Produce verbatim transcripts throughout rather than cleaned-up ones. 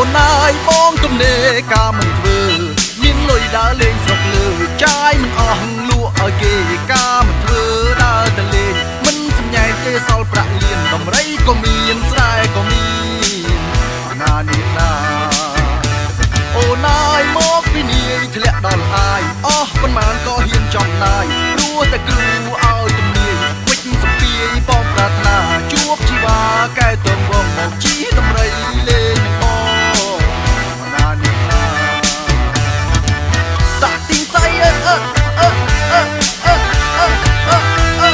ណាយបងទំនេរការមិនធ្វើមានលុយដើរលេងស្រុកលើចាយមិនអស់លក់ឲ្យគេការមិនធ្វើដើរទៅលេងមិនសំញែកទេសល់ប្រាក់លៀនដំរីក៏មានស្រែក៏មានណានេះណាអូណាយមកពីនាយធ្លាក់ដល់អាយអស់ប៉ុន្មានក៏ហ៊ានចំណាយព្រោះតែគ្រូឲ្យទំនាយវិច្ចសំពីបងប្រាថ្នាជួបជីវ៉ាកែតងវងមកជីដំរីលេងបងណានេះណាតាក់ទីស្អីអឺអឺអឺអឺអឺអឺអឺអឺ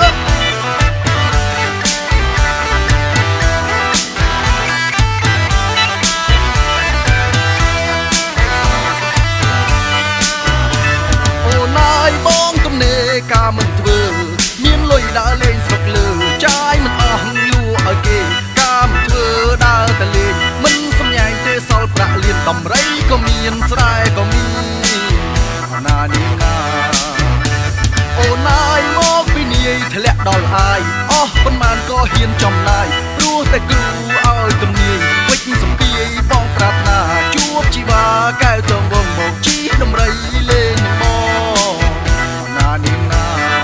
បងទំនេរការមិនធ្វើមានលុយដើរលេងស្រុកលើចាយមិនអស់លក់ឲ្យគេការមិនធ្វើដើរតែលេងមិនសំញែងទេសល់ប្រាក់លៀនដំរីក៏មានស្រែក៏មានណានេះណាអូណាយមកពីនាយធ្លាក់ដល់អាយអស់ប៉ុន្មានក៏ហ៊ានចំណាយព្រោះតែគ្រូឲ្យទំនាយវិច្ចសំពីបងប្រាថ្នាជួបជីវ៉ាកែវតងវងមកជីដំរីលេងបងណានេះណា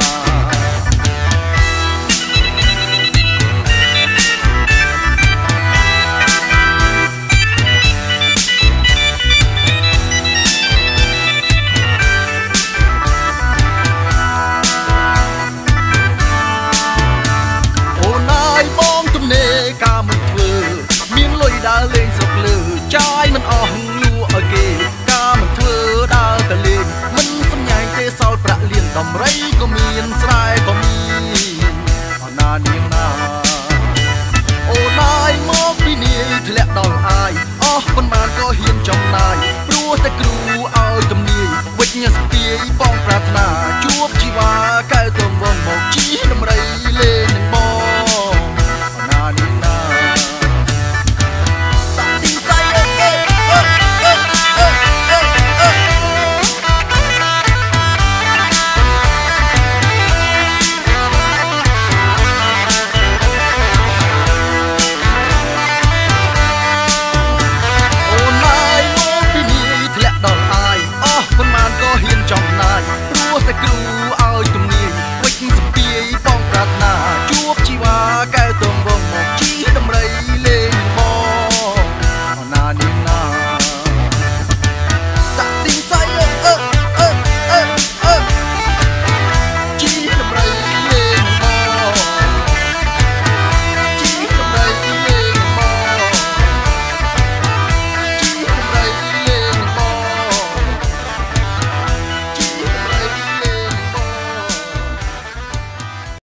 អូណាយបងទំនេរការមិនធ្វើមានលុយដើរលេងស្រុកលើចាយមិនអស់លក់ឲ្យគេការមិនធ្វើដើរតែលេងមិនសំញែងទេសល់ប្រាក់លៀនដំរីក៏មានស្រែក៏មានណានេះណាអូណាយមកពីនាយធ្លាក់ដល់អាយអស់ប៉ុន្មានក៏ហ៊ានចំណាយព្រោះតែគ្រូឲ្យទំនាយវិច្ចសំពីប